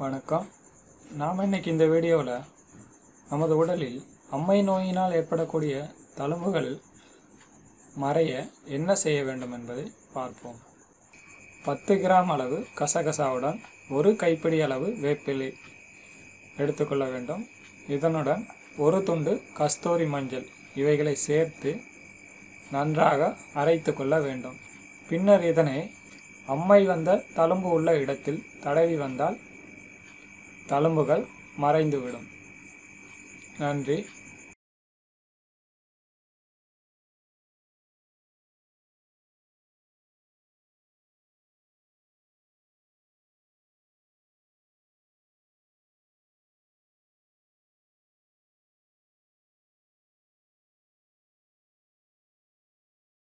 வணக்கம். நாம் இன்னைக்கு இந்த வீடியோவில் நமது உடலில் அம்மை நோயினால் ஏற்படக்கூடிய தழும்புகள் மறைய என்ன செய்ய வேண்டும் என்பதை பார்ப்போம். 10 கிராம் அளவு கசகசாவுடன் 1 கைப்பிடி அளவு வேப்பிலை எடுத்துக்கொள்ள வேண்டும். இதனுடன் 1 துண்டு கஸ்தூரி மஞ்சள் இவைகளை சேர்த்து நன்றாக அரைத்து கொள்ள வேண்டும். பின்னர் இதனை அம்மை வந்த தழும்பு உள்ள இடத்தில் தடவி வந்தால் தழும்புகள் மறைந்துவிடும். நன்றி.